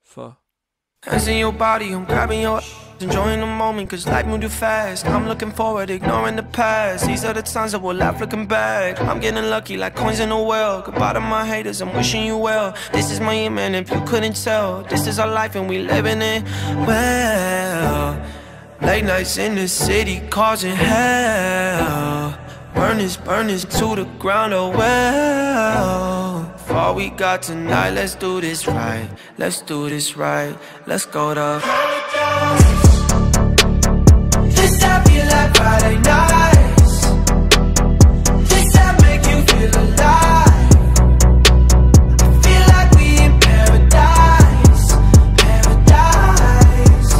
for. Hands in your body, I'm grabbing your enjoying the moment, cause life moved too fast. I'm looking forward, ignoring the past. These are the times that we'll laugh looking back. I'm getting lucky like coins in a well. Goodbye to my haters, I'm wishing you well. This is my year, man, if you couldn't tell. This is our life and we living it well. Late nights in the city causing hell. Burn this to the ground, oh well. For all we got tonight, let's do this right. Let's do this right. Let's go to paradise. This I feel like Friday nights. This I make you feel alive. I feel like we in paradise. Paradise.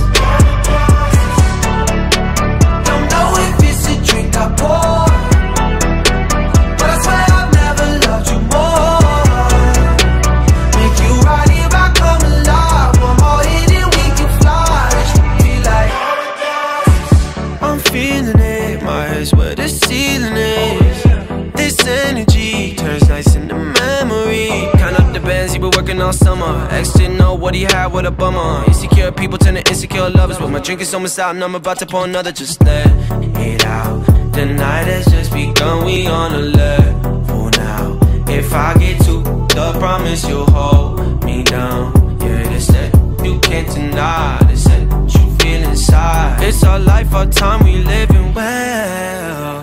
Don't know if it's a drink I pour, but I swear I've never loved you more. Make you right here, I come alive. One more hit and we can fly. Feel like I'm feeling it, my head's where the ceiling is. This energy turns nights into memory. Count up the bands, he been working all summer. Ex didn't know what he had, what a bummer. Insecure people turn to insecure lovers, but my drink is almost out and I'm about to pour another. Just let it out. The night has just begun, we on a level now. If I get too I promise you'll hold me down. Yeah, this that you can't deny. This that you feel inside. It's our life, our time, we living well.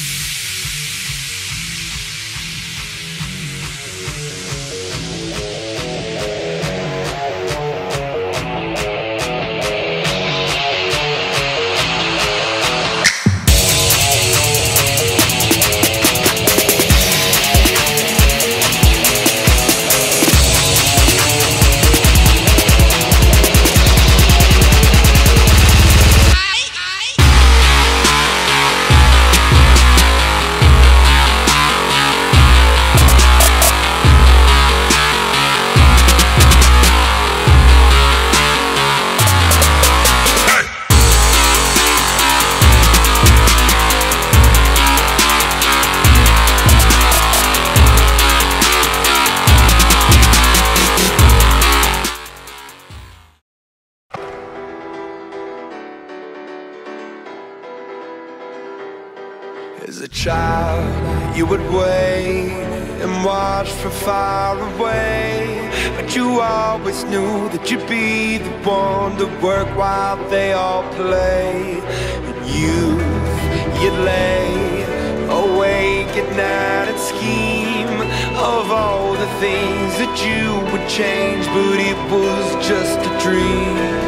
As a child, you would wait and watch from far away, but you always knew that you'd be the one to work while they all play. In youth, you'd lay awake at night and scheme of all the things that you would change, but it was just a dream.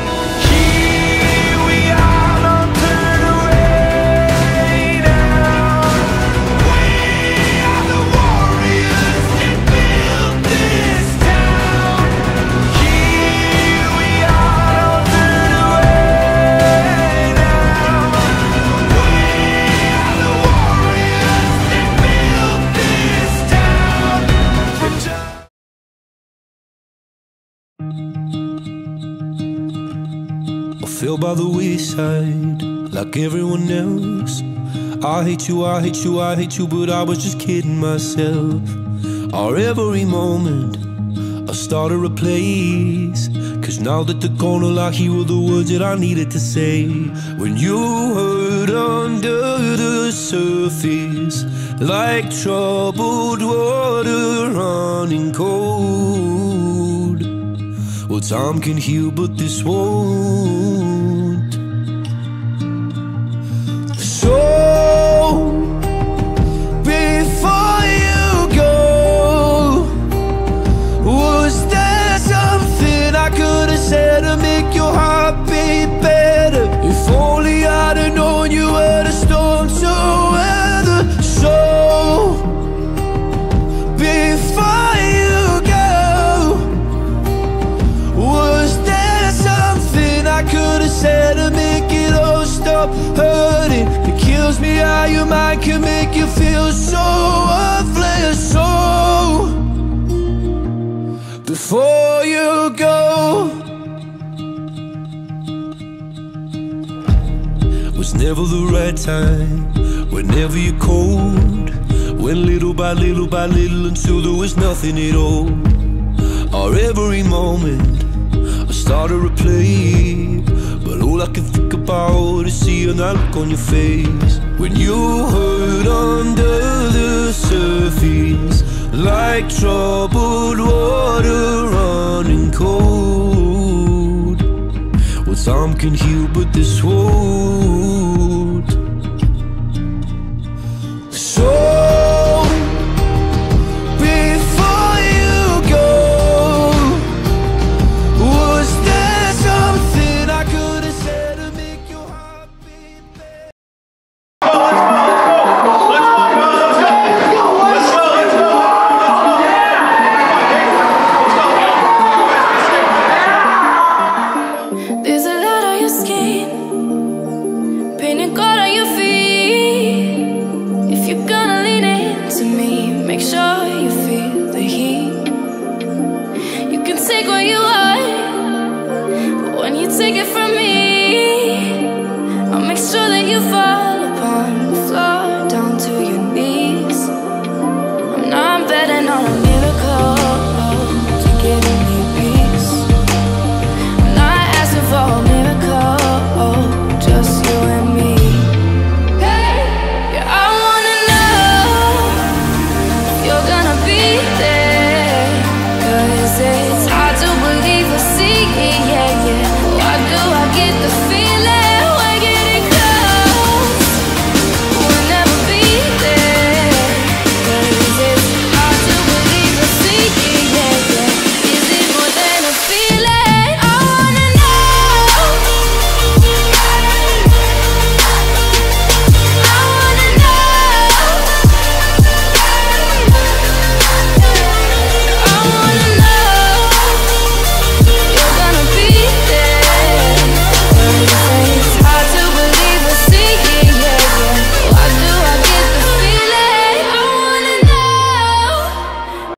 Fell by the wayside like everyone else. I hate you, I hate you, I hate you, but I was just kidding myself. Our every moment I started a place, cause now that they're gone, all I hear were the words that I needed to say. When you hurt under the surface, like troubled water running cold. Well, time can heal, but this won't. So, before you go, was there something I could have said to make your heart beat better? If only I'd have known you were the storm to weather. So, before you go, was there something I could have said to make it all stop hurting? It kills me how your mind can make you feel so worthless. So, before you go, was never the right time, whenever you're cold. Went little by little by little until there was nothing at all. Our every moment start a replay, but all I can think about is seeing that look on your face when you hurt under the surface, like troubled water running cold. Well, time can heal, but this won't. So before you go, was there something I could have said to make your heart beat better? There's a lot on your skin, painted gold on your feet. If you're gonna lean into me, make sure you feel the heat. You can take what you want, but when you take it from me, I'll make sure that you fall upon the floor, down to your knees. I'm not betting on a miracle to give me peace. I'm not asking for a miracle, just you and me. Yeah, I wanna know if you're gonna be there, 'cause it's hard to believe or see, yeah.